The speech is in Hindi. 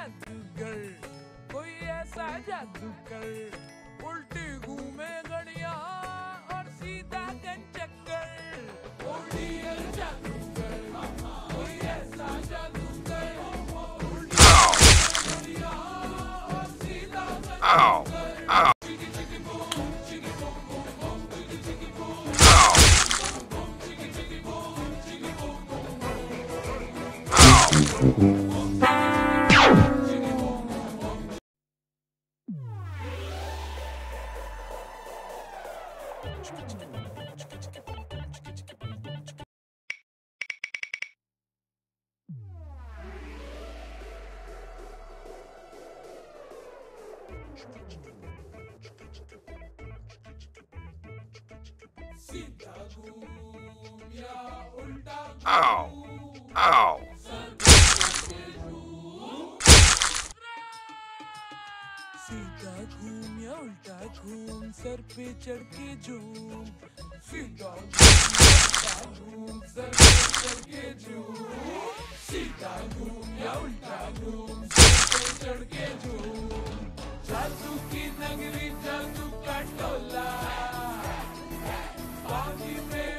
जादूगर, कोई ऐसा जादूगर, उल्टी घूमे घड़िया और सीधा चक्कर। ओडियल जादूगर, कोई ऐसा जादूगर, उल्टी घड़िया और सीधा चक्कर। सीधा घूम या उल्टा घूम, सीधा घूम या उल्टा घूम, सर पे चढ़ के झूम। सीधा घूम सर पे चढ़ के झूम, सीधा घूम या उल्टा घूम, सर पे चढ़ के झूम। जादू की नगरी, जादू का टोला, बागी में